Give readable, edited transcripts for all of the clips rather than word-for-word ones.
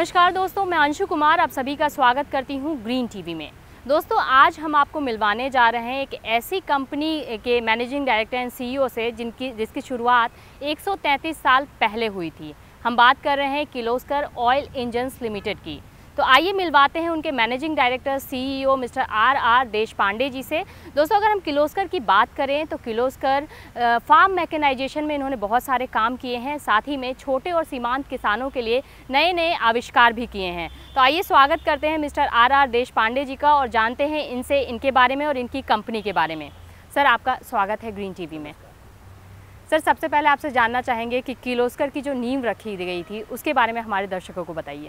नमस्कार दोस्तों, मैं अंशु कुमार आप सभी का स्वागत करती हूं ग्रीन टीवी में। दोस्तों, आज हम आपको मिलवाने जा रहे हैं एक ऐसी कंपनी के मैनेजिंग डायरेक्टर एंड सीईओ से जिसकी शुरुआत 133 साल पहले हुई थी। हम बात कर रहे हैं किर्लोस्कर ऑयल इंजन्स लिमिटेड की। तो आइए मिलवाते हैं उनके managing director CEO mister R Deshpande ji से। दोस्तों, अगर हम किर्लोस्कर की बात करें तो किर्लोस्कर फार्म मैकेनाइजेशन में इन्होंने बहुत सारे काम किए हैं, साथ ही में छोटे और सीमांत किसानों के लिए नए नए आविष्कार भी किए हैं। तो आइए स्वागत करते हैं मिस्टर आर देशपांडे जी का और जानते हैं इनसे इनके बारे में और इनकी कंपनी के बारे में। सर, आपका स्वागत है ग्रीन टीवी में। सर, सबसे पहले आपसे जानना चाहेंगे कि किर्लोस्कर की जो नींव रखी गई थी उसके बारे में हमारे दर्शकों को बताइए।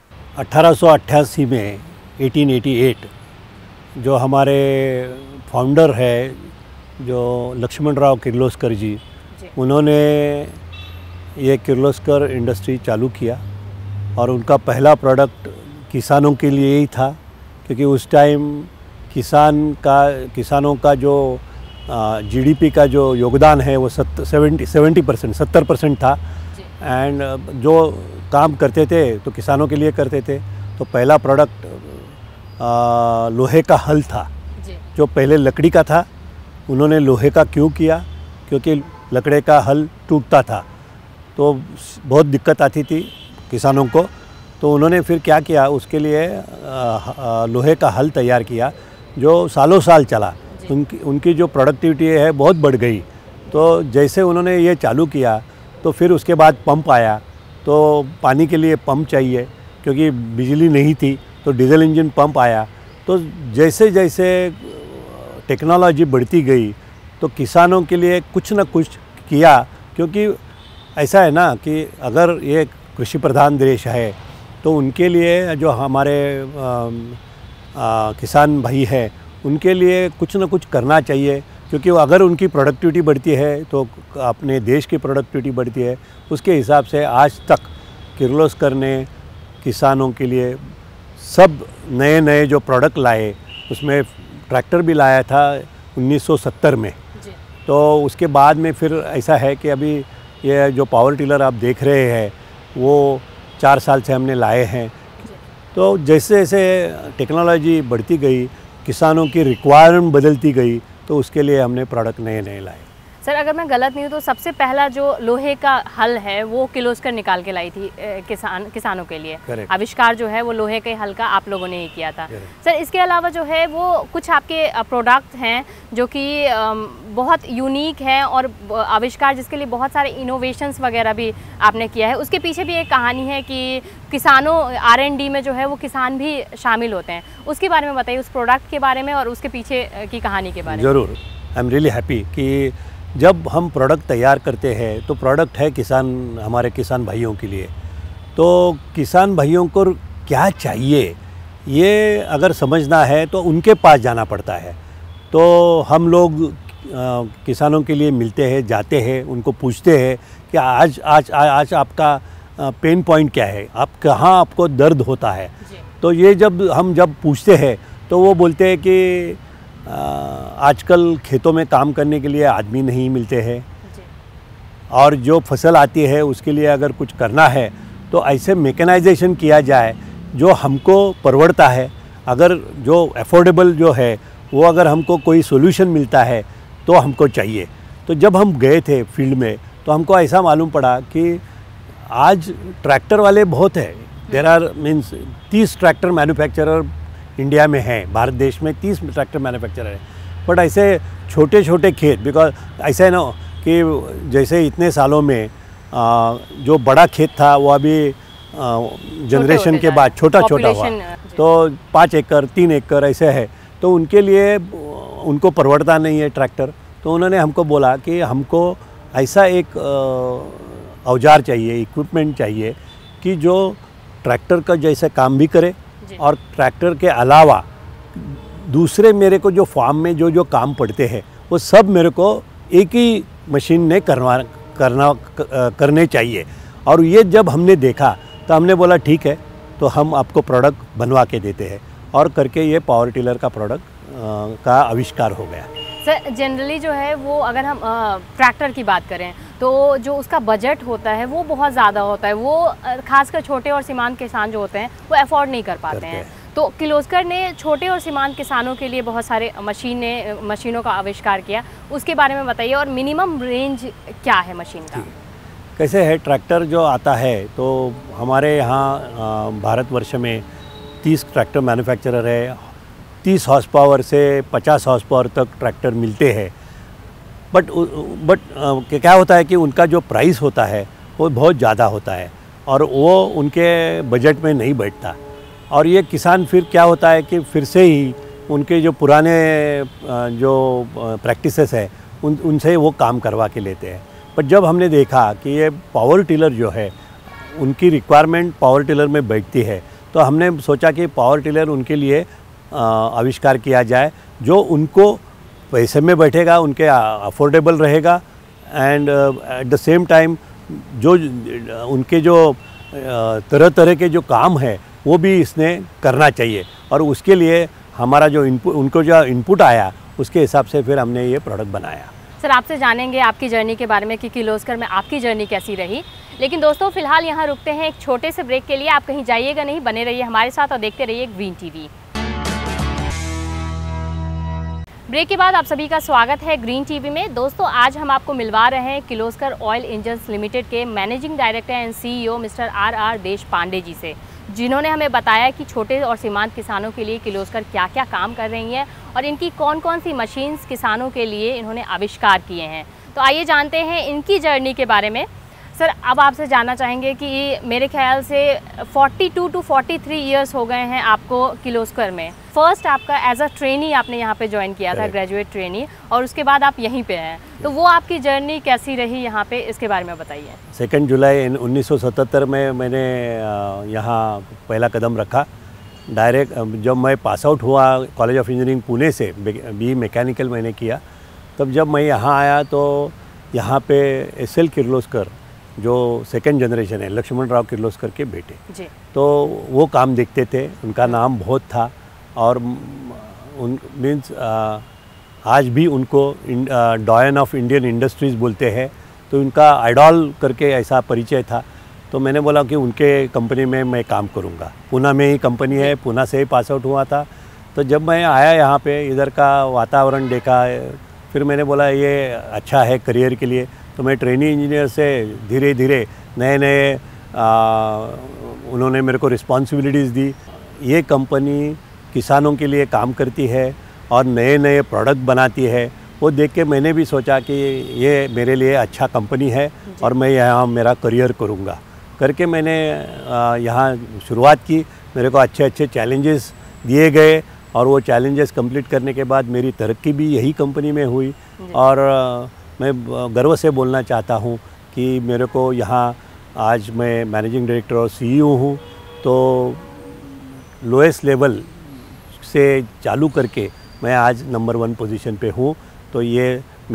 1888 में 1888 जो हमारे फाउंडर है जो लक्ष्मणराव किर्लोस्कर जी, उन्होंने ये किर्लोस्कर इंडस्ट्री चालू किया और उनका पहला प्रोडक्ट किसानों के लिए ही था, क्योंकि उस टाइम किसानों का जो जीडीपी का जो योगदान है वो 70% था। एंड जो काम करते थे तो किसानों के लिए करते थे। तो पहला प्रोडक्ट लोहे का हल था, जो पहले लकड़ी का था। उन्होंने लोहे का क्यों किया? क्योंकि लकड़ी का हल टूटता था तो बहुत दिक्कत आती थी किसानों को। तो उन्होंने फिर क्या किया, उसके लिए लोहे का हल तैयार किया जो सालों साल चला। उनकी जो प्रोडक्टिविटी है बहुत बढ़ गई। तो जैसे उन्होंने ये चालू किया तो फिर उसके बाद पंप आया। तो पानी के लिए पंप चाहिए, क्योंकि बिजली नहीं थी, तो डीजल इंजन पंप आया। तो जैसे जैसे टेक्नोलॉजी बढ़ती गई तो किसानों के लिए कुछ न कुछ किया, क्योंकि ऐसा है ना कि अगर ये कृषि प्रधान देश है तो उनके लिए जो हमारे किसान भाई हैं उनके लिए कुछ न कुछ करना चाहिए, क्योंकि अगर उनकी प्रोडक्टिविटी बढ़ती है तो अपने देश की प्रोडक्टिविटी बढ़ती है। उसके हिसाब से आज तक किर्लोस्कर ने किसानों के लिए सब नए नए जो प्रोडक्ट लाए, उसमें ट्रैक्टर भी लाया था 1970 में। तो उसके बाद में फिर ऐसा है कि अभी ये जो पावर टिलर आप देख रहे हैं वो 4 साल से हमने लाए हैं। तो जैसे जैसे टेक्नोलॉजी बढ़ती गई, किसानों की रिक्वायरमेंट बदलती गई, तो उसके लिए हमने प्रोडक्ट नए नए लाए। सर, अगर मैं गलत नहीं हूँ तो सबसे पहला जो लोहे का हल है वो किर्लोस्कर निकाल के लाई थी किसानों के लिए। Correct. आविष्कार जो है वो लोहे के हल का आप लोगों ने ही किया था। सर, इसके अलावा जो है वो कुछ आपके प्रोडक्ट हैं जो कि बहुत यूनिक हैं और आविष्कार जिसके लिए बहुत सारे इनोवेशंस वगैरह भी आपने किया है। उसके पीछे भी एक कहानी है कि किसानों R&D में जो है वो किसान भी शामिल होते हैं। उसके बारे में बताइए, उस प्रोडक्ट के बारे में और उसके पीछे की कहानी के बारे में। ज़रूर। आई एम रियली हैप्पी कि जब हम प्रोडक्ट तैयार करते हैं तो प्रोडक्ट है हमारे किसान भाइयों के लिए। तो किसान भाइयों को क्या चाहिए ये अगर समझना है तो उनके पास जाना पड़ता है। तो हम लोग किसानों के लिए मिलते हैं, जाते हैं, उनको पूछते हैं कि आज आपका पेन पॉइंट क्या है, आप कहाँ आपको दर्द होता है। तो ये जब पूछते हैं तो वो बोलते हैं कि आजकल खेतों में काम करने के लिए आदमी नहीं मिलते हैं, और जो फसल आती है उसके लिए अगर कुछ करना है तो ऐसे मैकेनाइजेशन किया जाए जो हमको परवड़ता है। अगर जो अफोर्डेबल जो है वो अगर हमको कोई सोल्यूशन मिलता है तो हमको चाहिए। तो जब हम गए थे फील्ड में तो हमको ऐसा मालूम पड़ा कि आज ट्रैक्टर वाले बहुत हैं। There are 30 tractor manufacturer India में है, भारत देश में 30 ट्रैक्टर मैन्युफैक्चरर है। बट ऐसे छोटे छोटे खेत, बिकॉज ऐसा है ना कि जैसे इतने सालों में जो बड़ा खेत था वो अभी जनरेशन के बाद छोटा हुआ, तो 5 एकड़ 3 एकड़ ऐसे है। तो उनके लिए उनको परवड़ता नहीं है ट्रैक्टर। तो उन्होंने हमको बोला कि हमको ऐसा एक औजार चाहिए, इक्विपमेंट चाहिए कि जो ट्रैक्टर का जैसे काम भी करे और ट्रैक्टर के अलावा दूसरे मेरे को जो फार्म में जो काम पड़ते हैं वो सब मेरे को एक ही मशीन ने करने चाहिए। और ये जब हमने देखा तो हमने बोला ठीक है, तो हम आपको प्रोडक्ट बनवा के देते हैं, और करके ये पावर टिलर का प्रोडक्ट का आविष्कार हो गया। सर, जनरली जो है वो अगर हम ट्रैक्टर की बात करें तो जो उसका बजट होता है वो बहुत ज़्यादा होता है, वो खासकर छोटे और सीमांत किसान जो होते हैं वो अफोर्ड नहीं कर पाते हैं। तो किर्लोस्कर ने छोटे और सीमांत किसानों के लिए बहुत सारे मशीनों का आविष्कार किया, उसके बारे में बताइए। और मिनिमम रेंज क्या है मशीन का? कैसे है, ट्रैक्टर जो आता है तो हमारे यहाँ भारतवर्ष में 30 ट्रैक्टर मैन्युफैक्चरर है। 30 हॉर्स पावर से 50 हॉर्स पावर तक ट्रैक्टर मिलते हैं। बट क्या होता है कि उनका जो प्राइस होता है वो बहुत ज़्यादा होता है और वो उनके बजट में नहीं बैठता। और ये किसान फिर क्या होता है कि फिर से ही उनके जो पुराने जो प्रैक्टिसेस है उनसे वो काम करवा के लेते हैं। पर जब हमने देखा कि ये पावर टिलर जो है उनकी रिक्वायरमेंट पावर टिलर में बैठती है, तो हमने सोचा कि पावर टिलर उनके लिए आविष्कार किया जाए जो उनको पैसे में बैठेगा, उनके अफोर्डेबल रहेगा and at the same time जो उनके जो तरह तरह के जो काम है वो भी इसने करना चाहिए। और उसके लिए हमारा जो उनको जो इनपुट आया उसके हिसाब से फिर हमने ये प्रोडक्ट बनाया। सर, आपसे जानेंगे आपकी जर्नी के बारे में कि किर्लोस्कर में आपकी जर्नी कैसी रही। लेकिन दोस्तों फ़िलहाल यहाँ रुकते हैं एक छोटे से ब्रेक के लिए। आप कहीं जाइएगा नहीं, बने रहिए हमारे साथ और देखते रहिए ग्रीन टीवी। ब्रेक के बाद आप सभी का स्वागत है ग्रीन टीवी में। दोस्तों, आज हम आपको मिलवा रहे हैं किर्लोस्कर ऑयल इंजन्स लिमिटेड के managing director and CEO mister RR Deshpande ji से, जिन्होंने हमें बताया कि छोटे और सीमांत किसानों के लिए किर्लोस्कर क्या क्या काम कर रही है और इनकी कौन कौन सी मशीन्स किसानों के लिए इन्होंने आविष्कार किए हैं। तो आइए जानते हैं इनकी जर्नी के बारे में। सर, अब आपसे जानना चाहेंगे कि मेरे ख्याल से 42 to 43 ईयर्स हो गए हैं आपको किर्लोस्कर में। फर्स्ट आपका एज अ ट्रेनी आपने यहाँ पे ज्वाइन किया था, ग्रेजुएट ट्रेनी, और उसके बाद आप यहीं पे हैं। तो वो आपकी जर्नी कैसी रही यहाँ पे, इसके बारे में बताइए। 2 जुलाई 1977 में मैंने यहाँ पहला कदम रखा। डायरेक्ट जब मैं पास आउट हुआ कॉलेज ऑफ इंजीनियरिंग पुणे से, BE मैकेनिकल मैंने किया, तब जब मैं यहाँ आया तो यहाँ पे SL किर्लोस्कर जो सेकंड जनरेशन है, लक्ष्मण राव किर्लोस्कर के बेटे जी, तो वो काम देखते थे। उनका नाम बहुत था और उन मीन्स आज भी उनको डॉयन ऑफ इंडियन इंडस्ट्रीज़ बोलते हैं। तो उनका आइडॉल करके ऐसा परिचय था। तो मैंने बोला कि उनके कंपनी में मैं काम करूंगा। पुणे में ही कंपनी है, पुणे से ही पास आउट हुआ था। तो जब मैं आया यहाँ पे, इधर का वातावरण देखा, फिर मैंने बोला ये अच्छा है करियर के लिए। तो मैं ट्रेनी इंजीनियर से धीरे धीरे नए उन्होंने मेरे को रिस्पॉन्सिबिलिटीज़ दी। ये कंपनी किसानों के लिए काम करती है और नए नए प्रोडक्ट बनाती है। वो देख के मैंने भी सोचा कि ये मेरे लिए अच्छा कंपनी है और मैं यहाँ मेरा करियर करूँगा करके मैंने यहाँ शुरुआत की। मेरे को अच्छे अच्छे चैलेंजेस दिए गए और वो चैलेंजेस कंप्लीट करने के बाद मेरी तरक्की भी यही कंपनी में हुई। और मैं गर्व से बोलना चाहता हूँ कि मेरे को यहाँ आज मैं मैनेजिंग डायरेक्टर और CEO हूँ। तो लोएस्ट लेवल से चालू करके मैं आज नंबर 1 पोजीशन पे हूँ। तो ये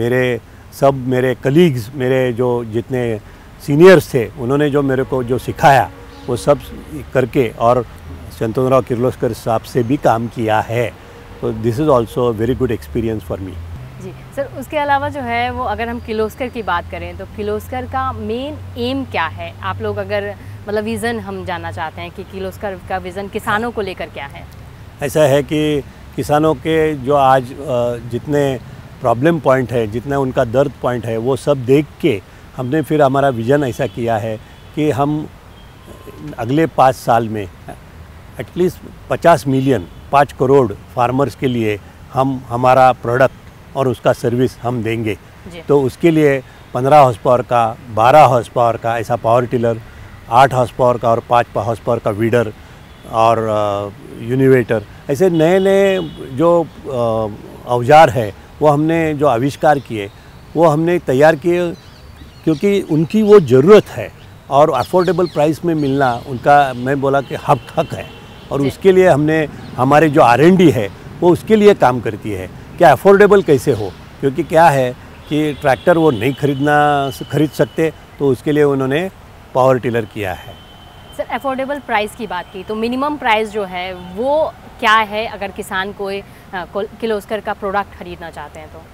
मेरे कलीग्स, मेरे जो जितने सीनियर्स थे, उन्होंने जो मेरे को जो सिखाया वो सब करके, और शंतनुराव किर्लोस्कर साहब से भी काम किया है। तो this is also a very good experience for me. जी सर, उसके अलावा जो है वो अगर हम किर्लोस्कर की बात करें तो किर्लोस्कर का मेन एम क्या है? आप लोग अगर मतलब विज़न हम जानना चाहते हैं कि किर्लोस्कर का विज़न किसानों को लेकर क्या है। ऐसा है कि किसानों के जो आज जितने प्रॉब्लम पॉइंट है, जितना उनका दर्द पॉइंट है, वो सब देख के हमने फिर हमारा विज़न ऐसा किया है कि हम अगले 5 साल में एटलीस्ट 50 मिलियन 5 करोड़ फार्मर्स के लिए हम हमारा प्रोडक्ट और उसका सर्विस हम देंगे। तो उसके लिए 15 हॉर्स पावर का, 12 हॉर्स पावर का ऐसा पावर टिलर, 8 हॉर्स पावर का और 5 हॉर्स पावर का वीडर और यूनिवेटर, ऐसे नए नए जो औजार है वो हमने जो आविष्कार किए वो हमने तैयार किए, क्योंकि उनकी वो ज़रूरत है और अफोर्डेबल प्राइस में मिलना उनका, मैं बोला कि हक है। और उसके लिए हमने हमारे जो R&D है वो उसके लिए काम करती है कि अफोर्डेबल कैसे हो, क्योंकि क्या है कि ट्रैक्टर वो नहीं खरीद सकते, तो उसके लिए उन्होंने पावर टिलर किया है। सर, अफोर्डेबल प्राइस की बात की तो मिनिमम प्राइस जो है वो क्या है अगर किसान कोई किर्लोस्कर का प्रोडक्ट खरीदना चाहते हैं तो?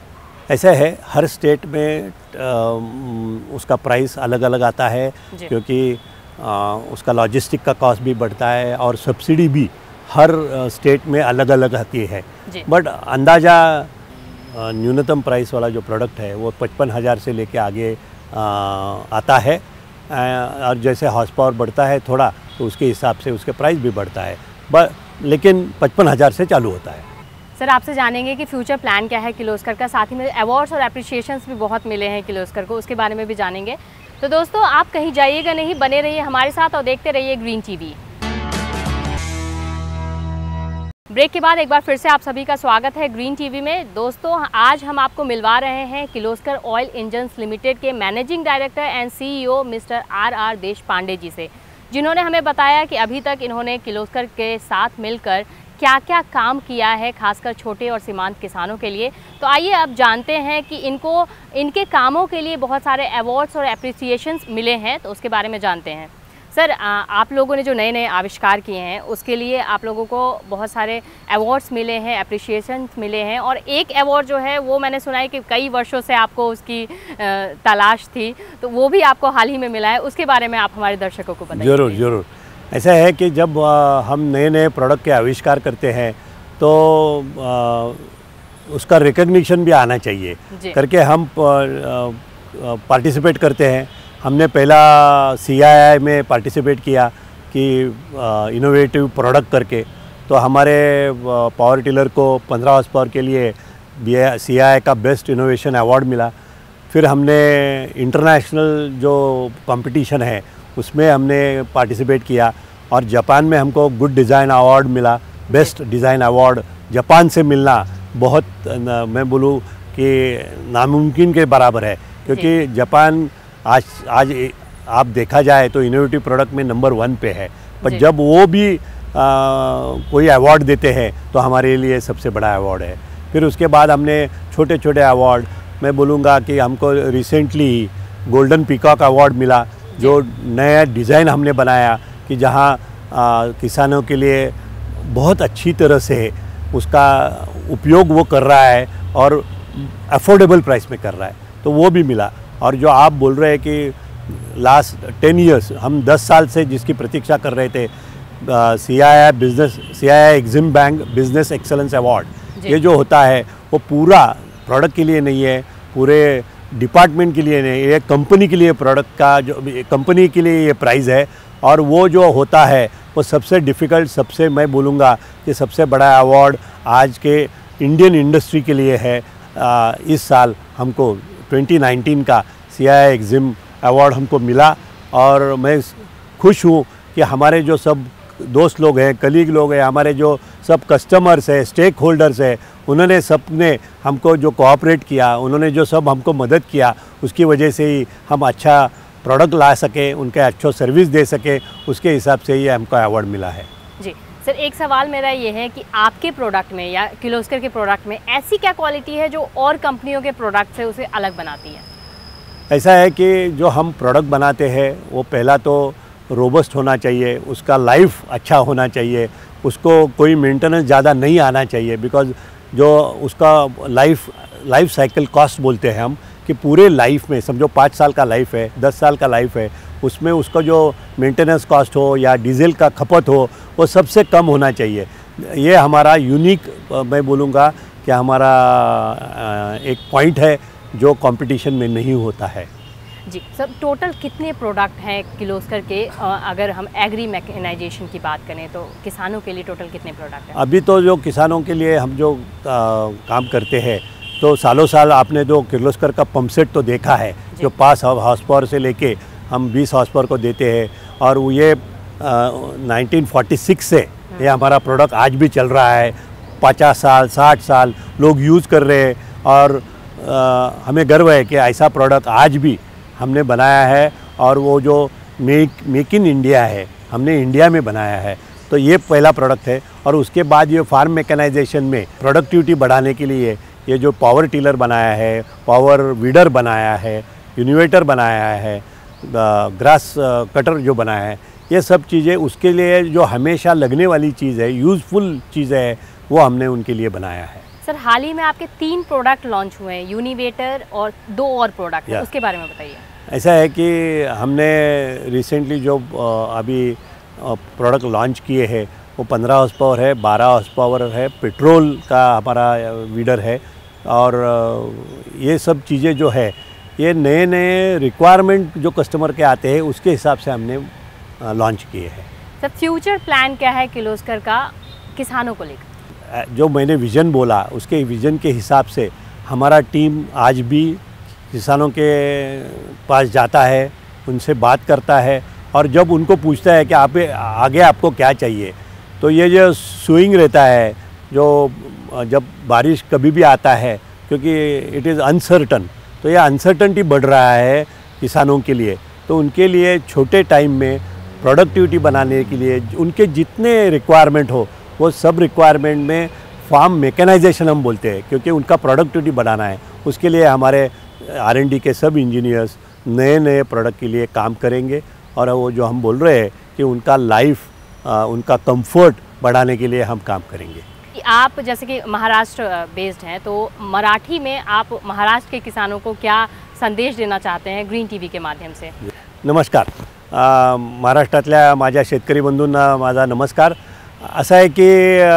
ऐसा है, हर स्टेट में उसका प्राइस अलग अलग आता है, क्योंकि उसका लॉजिस्टिक का कॉस्ट भी बढ़ता है और सब्सिडी भी हर स्टेट में अलग अलग आती है। बट अंदाज़ा न्यूनतम प्राइस वाला जो प्रोडक्ट है वो 55,000 से लेके आगे आता है, और जैसे हॉर्स पावर बढ़ता है थोड़ा तो उसके हिसाब से उसके प्राइस भी बढ़ता है, लेकिन 55,000 से चालू होता है। सर, आपसे जानेंगे कि फ्यूचर प्लान क्या है किर्लोस्कर का, साथ ही में अवार्ड्स और एप्रिशिएशंस भी बहुत मिले हैं किर्लोस्कर को, उसके बारे में भी जानेंगे। तो दोस्तों, आप कहीं जाइएगा नहीं, बने रहिए हमारे साथ और देखते रहिए ग्रीन टीवी। ब्रेक के बाद एक बार फिर से आप सभी का स्वागत है ग्रीन टीवी में। दोस्तों, आज हम आपको मिलवा रहे हैं किर्लोस्कर ऑयल इंजन्स लिमिटेड के managing director and CEO mister R Deshpande ji से, जिन्होंने हमें बताया कि अभी तक इन्होंने किर्लोस्कर के साथ मिलकर क्या क्या काम किया है, खासकर छोटे और सीमांत किसानों के लिए। तो आइए अब जानते हैं कि इनको इनके कामों के लिए बहुत सारे अवार्ड्स और एप्रिसिएशंस मिले हैं, तो उसके बारे में जानते हैं। सर, आप लोगों ने जो नए नए आविष्कार किए हैं उसके लिए आप लोगों को बहुत सारे अवार्ड्स मिले हैं, एप्रिसिएशंस मिले हैं, और एक अवार्ड जो है वो मैंने सुना है कि कई वर्षों से आपको उसकी तलाश थी, तो वो भी आपको हाल ही में मिला है। उसके बारे में आप हमारे दर्शकों को बताइए। ज़रूर ज़रूर। ऐसा है कि जब हम नए नए प्रोडक्ट के आविष्कार करते हैं तो उसका रिकग्निशन भी आना चाहिए करके हम पार्टिसिपेट करते हैं। हमने पहला CII में पार्टिसिपेट किया कि इनोवेटिव प्रोडक्ट करके, तो हमारे पावर टिलर को 15 हॉर्स पावर के लिए CII का बेस्ट इनोवेशन अवार्ड मिला। फिर हमने इंटरनेशनल जो कंपटीशन है उसमें हमने पार्टिसिपेट किया, और जापान में हमको गुड डिज़ाइन अवार्ड मिला, बेस्ट डिज़ाइन अवार्ड जापान से मिलना बहुत, मैं बोलूँ कि नामुमकिन के बराबर है, क्योंकि जापान आज आप देखा जाए तो इनोवेटिव प्रोडक्ट में नंबर 1 पे है, पर जब वो भी कोई अवार्ड देते हैं तो हमारे लिए सबसे बड़ा अवार्ड है। फिर उसके बाद हमने छोटे छोटे अवार्ड, मैं बोलूँगा कि हमको रिसेंटली गोल्डन पीकॉक अवार्ड मिला, जो नया डिज़ाइन हमने बनाया कि जहाँ किसानों के लिए बहुत अच्छी तरह से उसका उपयोग वो कर रहा है और अफोर्डेबल प्राइस में कर रहा है, तो वो भी मिला। और जो आप बोल रहे हैं कि लास्ट 10 इयर्स हम 10 साल से जिसकी प्रतीक्षा कर रहे थे, CII EXIM bank business excellence award, ये जो होता है वो पूरा प्रोडक्ट के लिए नहीं है, पूरे डिपार्टमेंट के लिए नहीं, ये कंपनी के लिए प्रोडक्ट का जो कंपनी के लिए ये प्राइज़ है, और वो जो होता है वो सबसे डिफ़िकल्ट, सबसे मैं बोलूँगा कि सबसे बड़ा अवार्ड आज के इंडियन इंडस्ट्री के लिए है। इस साल हमको 2019 का CII एग्जिम अवार्ड हमको मिला, और मैं खुश हूँ कि हमारे जो सब दोस्त लोग हैं, कलीग लोग हैं, हमारे जो सब कस्टमर्स हैं, स्टेक होल्डर्स हैं, उन्होंने सबने हमको जो कोऑपरेट किया, उन्होंने जो सब हमको मदद किया, उसकी वजह से ही हम अच्छा प्रोडक्ट ला सके, उनके अच्छो सर्विस दे सके, उसके हिसाब से ही हमको अवार्ड मिला है। जी सर, एक सवाल मेरा ये है कि आपके प्रोडक्ट में या किर्लोस्कर के प्रोडक्ट में ऐसी क्या क्वालिटी है जो और कंपनियों के प्रोडक्ट से उसे अलग बनाती है? ऐसा है कि जो हम प्रोडक्ट बनाते हैं वो पहला तो रोबस्ट होना चाहिए, उसका लाइफ अच्छा होना चाहिए, उसको कोई मेंटेनेंस ज़्यादा नहीं आना चाहिए, बिकॉज़ जो उसका लाइफ साइकिल कॉस्ट बोलते हैं हम, कि पूरे लाइफ में समझो 5 साल का लाइफ है, 10 साल का लाइफ है, उसमें उसका जो मेंटेनेंस कॉस्ट हो या डीजल का खपत हो वो सबसे कम होना चाहिए। ये हमारा यूनिक, मैं बोलूँगा कि हमारा एक पॉइंट है जो कंपटीशन में नहीं होता है। जी सर, टोटल कितने प्रोडक्ट हैं किर्लोस्कर के? अगर हम एग्री मैकेनाइजेशन की बात करें तो किसानों के लिए टोटल कितने प्रोडक्ट हैं? अभी तो जो किसानों के लिए हम जो काम करते हैं, तो सालों साल आपने जो किर्लोस्कर का पंप सेट तो देखा है, जो 5 हॉर्स पावर से लेके हम 20 हॉर्स पावर को देते हैं, और वो ये 1946 से ये हमारा प्रोडक्ट आज भी चल रहा है। 50 साल 60 साल लोग यूज़ कर रहे हैं, और हमें गर्व है कि ऐसा प्रोडक्ट आज भी हमने बनाया है, और वो जो मेक इन इंडिया है, हमने इंडिया में बनाया है। तो ये पहला प्रोडक्ट है। और उसके बाद ये फार्म मैकेनाइजेशन में प्रोडक्टिविटी बढ़ाने के लिए ये जो पावर टिलर बनाया है, पावर वीडर बनाया है, इनोवेटर बनाया है, ग्रास कटर जो बनाया है, ये सब चीज़ें उसके लिए जो हमेशा लगने वाली चीज़ है, यूज़फुल चीज़ है, वो हमने उनके लिए बनाया है। सर हाल ही में आपके 3 प्रोडक्ट लॉन्च हुए हैं, यूनिवेटर और 2 और प्रोडक्ट, उसके बारे में बताइए। ऐसा है कि हमने रिसेंटली जो अभी प्रोडक्ट लॉन्च किए हैं वो 15 हॉर्स पावर है, 12 हॉर्स पावर है, पेट्रोल का हमारा वीडर है। और ये सब चीज़ें जो है ये नए नए रिक्वायरमेंट जो कस्टमर के आते हैं उसके हिसाब से हमने लॉन्च किए हैं। सर फ्यूचर प्लान क्या है किर्लोस्कर का किसानों को लेकर? जो मैंने विज़न बोला उसके विज़न के हिसाब से हमारा टीम आज भी किसानों के पास जाता है, उनसे बात करता है और जब उनको पूछता है कि आप आगे आपको क्या चाहिए, तो ये जो स्विंग रहता है, जो जब बारिश कभी भी आता है क्योंकि इट इज़ अनसर्टन, तो यह अनसर्टनटी बढ़ रहा है किसानों के लिए, तो उनके लिए छोटे टाइम में प्रोडक्टिविटी बनाने के लिए उनके जितने रिक्वायरमेंट हो वो सब रिक्वायरमेंट में फार्म मैकेनाइजेशन हम बोलते हैं, क्योंकि उनका प्रोडक्टिविटी बढ़ाना है। उसके लिए हमारे R&D के सब इंजीनियर्स नए नए प्रोडक्ट के लिए काम करेंगे और वो जो हम बोल रहे हैं कि उनका लाइफ उनका कंफर्ट बढ़ाने के लिए हम काम करेंगे। आप जैसे कि महाराष्ट्र बेस्ड हैं, तो मराठी में आप महाराष्ट्र के किसानों को क्या संदेश देना चाहते हैं ग्रीन टीवी के माध्यम से? नमस्कार, महाराष्ट्रातल्या माझ्या शेतकरी बंधूंना माझा नमस्कार। असं आहे की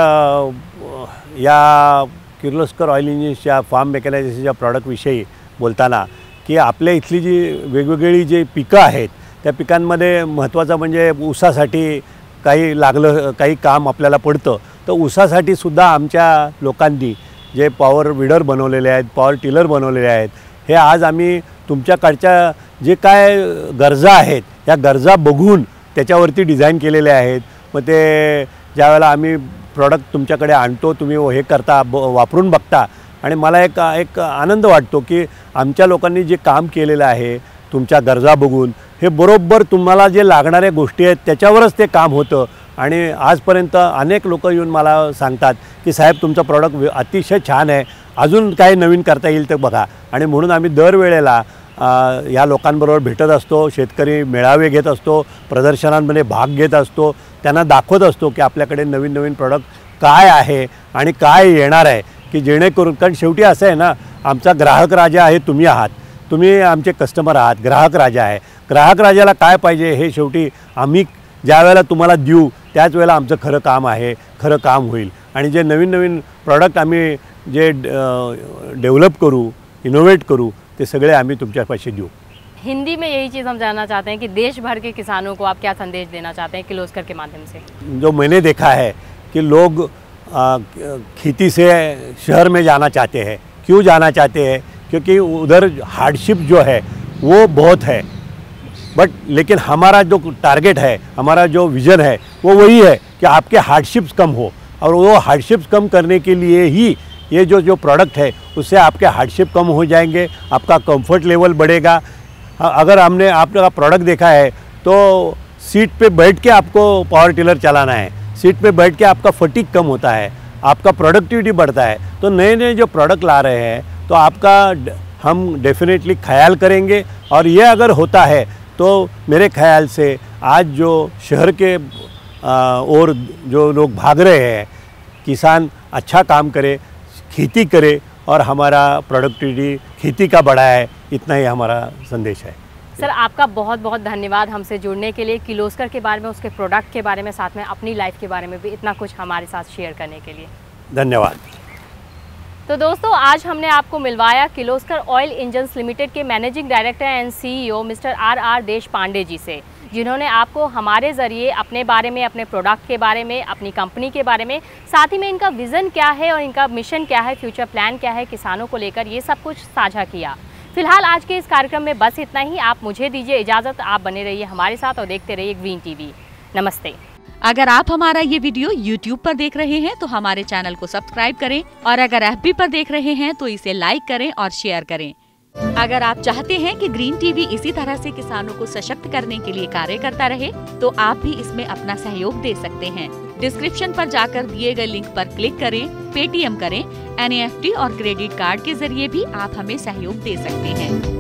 या किर्लोस्कर ऑइल इंजिन्सच्या फार्म मेकॅनायझेशनच्या प्रॉडक्टविषयी बोलताना की आपल्या इथली जी वेगवेगळी जी पिकं आहेत त्या पिकांमध्ये महत्त्वाचं म्हणजे ऊसासाठी काही काम आपल्याला पडतं, तर ऊसासाठी सुद्धा आमच्या लोकांनी जे पॉवर विडर बनवलेले आहेत, पॉवर टिलर बनवलेले आहेत, हे आज आम्ही तुमच्याकडच्या जे काय गरजा आहेत या गरजा बघून त्याच्यावरती डिझाईन केलेले आहेत। मग ते ज्यावेळेला आम्ही प्रॉडक्ट तुमच्याकडे आणतो, तुम्ही हे करता, वापरून बघता आणि मला एक आनंद वाटतो की आमच्या लोकांनी जे काम केलेलं आहे तुमच्या गरजा बघून, हे बरोबर तुम्हाला जे लागणाऱ्या गोष्टी आहेत त्याच्यावरच ते काम होतं। आणि आजपर्यंत अनेक लोक येऊन मला सांगतात की साहेब तुमचं प्रॉडक्ट अतिशय छान आहे, अजून काय नवीन करता येईल ते बघा। आणि म्हणून आम्ही दरवेळेला या लोकांबरोबर भेटत असतो, शेतकरी मेळावे घेत असतो, प्रदर्शनांमध्ये भाग घेत असतो, त्यांना दाखवत असतो की आपल्याकडे नवीन नवीन प्रॉडक्ट काय आहे आणि काय येणार आहे, की जेणेकरून, कारण शेवटी असं आहे ना, आमचा ग्राहक राजा आहे तुम्ही आहात, तुम्ही आमचे कस्टमर आहात, ग्राहक राजा आहे। ग्राहक राजाला काय पाहिजे हे शेवटी आम्ही ज्या वेळेला तुम्हाला देऊ त्याच वेळेला आमचं खरं काम आहे, खरं काम होईल। आणि जे नवीन नवीन प्रॉडक्ट आम्ही जे डेव्हलप करू, इनोवेट करू, ते सगळे आम्ही तुमच्यापाशी देऊ। हिंदी में यही चीज़ हम जानना चाहते हैं कि देश भर के किसानों को आप क्या संदेश देना चाहते हैं किर्लोस्कर के माध्यम से? जो मैंने देखा है कि लोग खेती से शहर में जाना चाहते हैं। क्यों जाना चाहते हैं? क्योंकि उधर हार्डशिप जो है वो बहुत है, बट लेकिन हमारा जो टारगेट है, हमारा जो विज़न है वो वही है कि आपके हार्डशिप्स कम हो, और वो हार्डशिप्स कम करने के लिए ही ये जो प्रोडक्ट है उससे आपके हार्डशिप कम हो जाएंगे, आपका कंफर्ट लेवल बढ़ेगा। अगर हमने आपका प्रोडक्ट देखा है तो सीट पे बैठ के आपको पावर टिलर चलाना है, सीट पे बैठ के आपका फटीग कम होता है, आपका प्रोडक्टिविटी बढ़ता है। तो नए नए जो प्रोडक्ट ला रहे हैं तो आपका हम डेफिनेटली ख्याल करेंगे, और ये अगर होता है तो मेरे ख्याल से आज जो शहर के और जो लोग भाग रहे हैं, किसान अच्छा काम करे, खेती करे और हमारा प्रोडक्टिविटी खेती का बढ़ा है, इतना ही हमारा संदेश है। सर आपका बहुत बहुत धन्यवाद हमसे जुड़ने के लिए, किर्लोस्कर के बारे में, उसके प्रोडक्ट के बारे में, साथ में अपनी लाइफ के बारे में भी इतना कुछ हमारे साथ शेयर करने के लिए धन्यवाद। तो दोस्तों आज हमने आपको मिलवाया किर्लोस्कर ऑयल इंजन्स लिमिटेड के managing director and CEO mister R Deshpande ji से, जिन्होंने आपको हमारे ज़रिए अपने बारे में, अपने प्रोडक्ट के बारे में, अपनी कंपनी के बारे में, साथ ही में इनका विज़न क्या है और इनका मिशन क्या है, फ्यूचर प्लान क्या है किसानों को लेकर, ये सब कुछ साझा किया। फिलहाल आज के इस कार्यक्रम में बस इतना ही। आप मुझे दीजिए इजाज़त, आप बने रहिए हमारे साथ और देखते रहिए ग्रीन टीवी। नमस्ते। अगर आप हमारा ये वीडियो YouTube पर देख रहे हैं तो हमारे चैनल को सब्सक्राइब करें, और अगर FB पर देख रहे हैं तो इसे लाइक करें और शेयर करें। अगर आप चाहते हैं कि ग्रीन टीवी इसी तरह से किसानों को सशक्त करने के लिए कार्य करता रहे, तो आप भी इसमें अपना सहयोग दे सकते हैं। डिस्क्रिप्शन पर जाकर दिए गए लिंक पर क्लिक करें, पेटीएम करें, NEFT और क्रेडिट कार्ड के जरिए भी आप हमें सहयोग दे सकते हैं।